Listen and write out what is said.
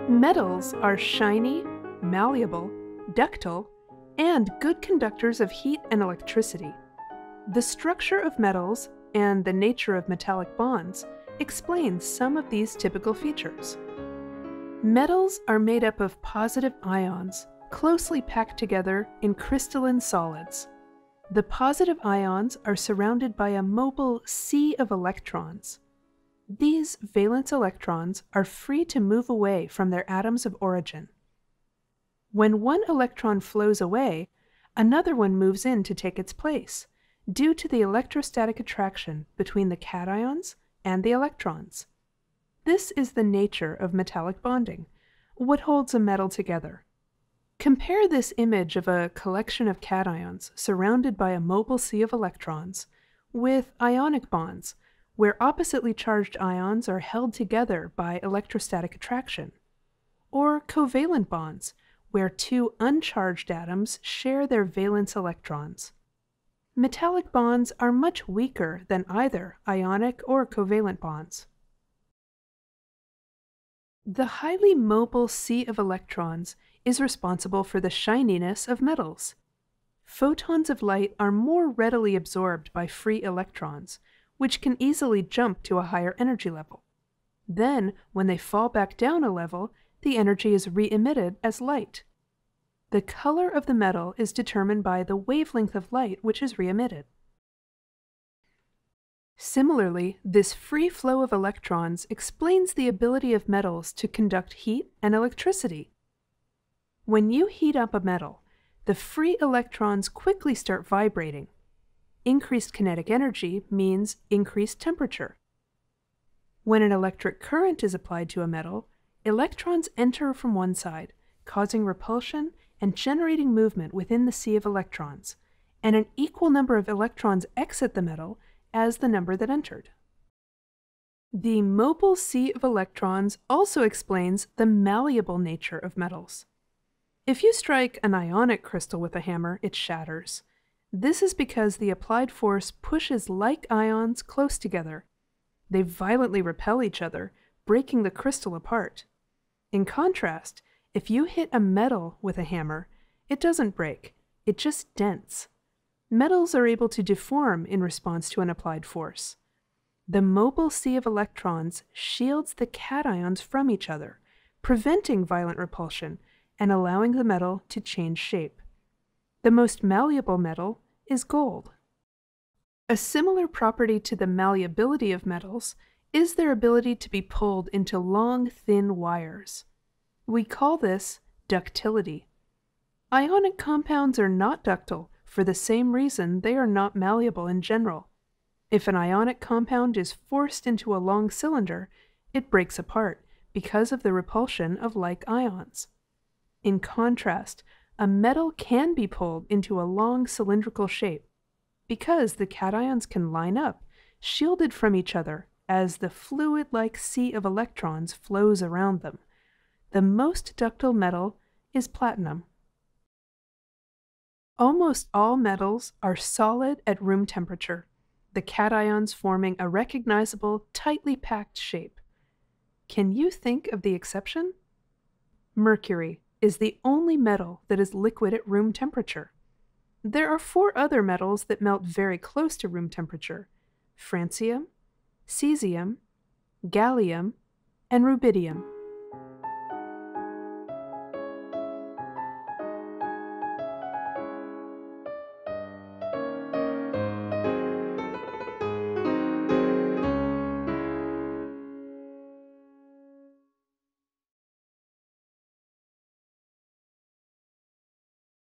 Metals are shiny, malleable, ductile, and good conductors of heat and electricity. The structure of metals and the nature of metallic bonds explains some of these typical features. Metals are made up of positive ions closely packed together in crystalline solids. The positive ions are surrounded by a mobile sea of electrons. These valence electrons are free to move away from their atoms of origin. When one electron flows away, another one moves in to take its place, due to the electrostatic attraction between the cations and the electrons. This is the nature of metallic bonding, what holds a metal together. Compare this image of a collection of cations surrounded by a mobile sea of electrons with ionic bonds, where oppositely charged ions are held together by electrostatic attraction, or covalent bonds, where two uncharged atoms share their valence electrons. Metallic bonds are much weaker than either ionic or covalent bonds. The highly mobile sea of electrons is responsible for the shininess of metals. Photons of light are more readily absorbed by free electrons, which can easily jump to a higher energy level. Then, when they fall back down a level, the energy is re-emitted as light. The color of the metal is determined by the wavelength of light which is re-emitted. Similarly, this free flow of electrons explains the ability of metals to conduct heat and electricity. When you heat up a metal, the free electrons quickly start vibrating. Increased kinetic energy means increased temperature. When an electric current is applied to a metal, electrons enter from one side, causing repulsion and generating movement within the sea of electrons, and an equal number of electrons exit the metal as the number that entered. The mobile sea of electrons also explains the malleable nature of metals. If you strike an ionic crystal with a hammer, it shatters. This is because the applied force pushes like ions close together. They violently repel each other, breaking the crystal apart. In contrast, if you hit a metal with a hammer, it doesn't break, it just dents. Metals are able to deform in response to an applied force. The mobile sea of electrons shields the cations from each other, preventing violent repulsion and allowing the metal to change shape. The most malleable metal is gold. A similar property to the malleability of metals is their ability to be pulled into long, thin wires. We call this ductility. Ionic compounds are not ductile for the same reason they are not malleable in general. If an ionic compound is forced into a long cylinder, it breaks apart because of the repulsion of like ions. In contrast, a metal can be pulled into a long cylindrical shape because the cations can line up, shielded from each other as the fluid-like sea of electrons flows around them. The most ductile metal is platinum. Almost all metals are solid at room temperature, the cations forming a recognizable, tightly packed shape. Can you think of the exception? Mercury is the only metal that is liquid at room temperature. There are 4 other metals that melt very close to room temperature: francium, cesium, gallium, and rubidium.